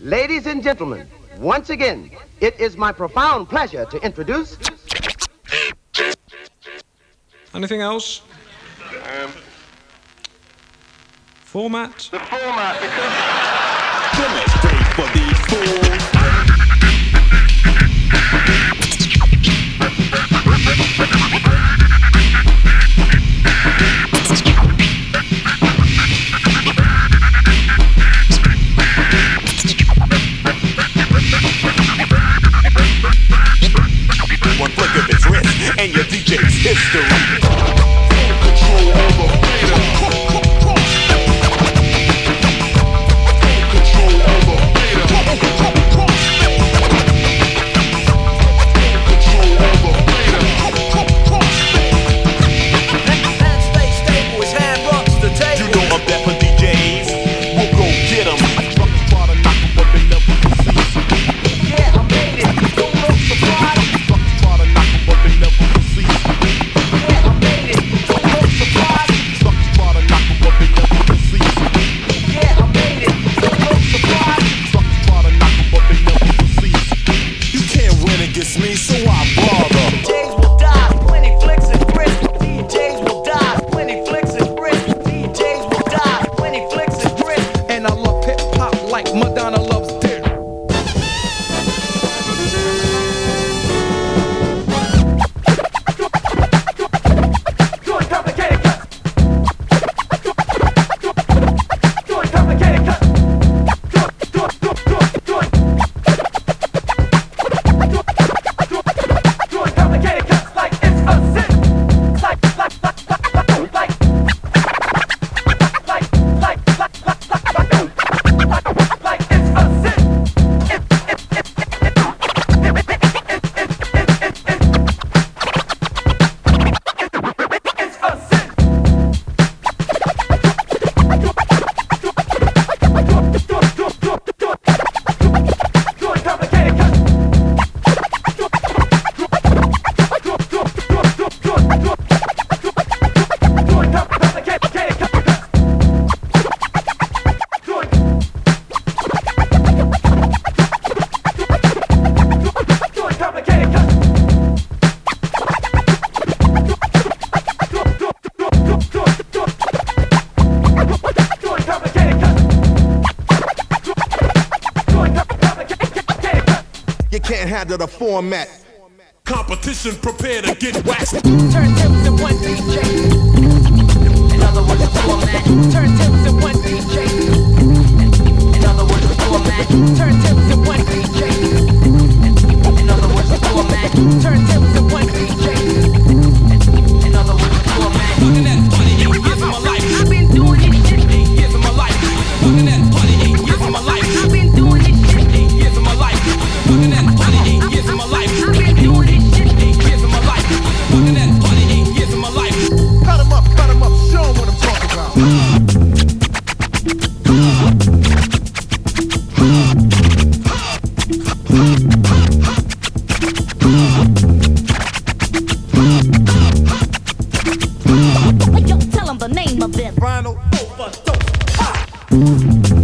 Ladies and gentlemen, once again, it is my profound pleasure to introduce... Anything else? Format? The format, because... Demonstrate for these fools. One flick of his wrist and your DJ's history. Control over beta. Control over beta. Control over beta. Hands stay stable as hand rocks the table. You know I'm that for DJs. We'll go get 'em. Truck try to knock 'em up and never cease. Yeah, I made it. Don't look surprised. Truck try to knock 'em up and never cease. Yeah, I made it. Don't look surprised. Truck try to knock 'em up and never cease. Yeah, I made it. Don't look surprised. Truck try to knock 'em up and never cease. You can't win against me, so I bother. DJs will die when he flicks his wrist. DJs will die when he flicks his wrist. DJs will die when he flicks his wrist. And I love hip hop like Madonna loves dick. Doing complicated cuts. Doing complicated cuts. Doing complicated cuts like it's a sin. Like it's a sin. You can't handle the format. Competition, prepare to get waxed. Turntables in one DJ. In other words, the format. Turntables in one DJ. In other words, the format. Turntables in one DJ. In other words, the format. Turntables in one DJ. In other words, the format. Fucking that 28 years of my life. I've been doing this shit 8 years of my life. Fucking that 28 years of my life. I've been doing this shit 8 years of my life. Fucking that 28 years of my life. I've been doing this shit 8 years of my life. Fucking that 28 years of my life. Cut 'em up, show 'em what I'm talking about. Yo, tell him the name of this. Ronald, Overdose.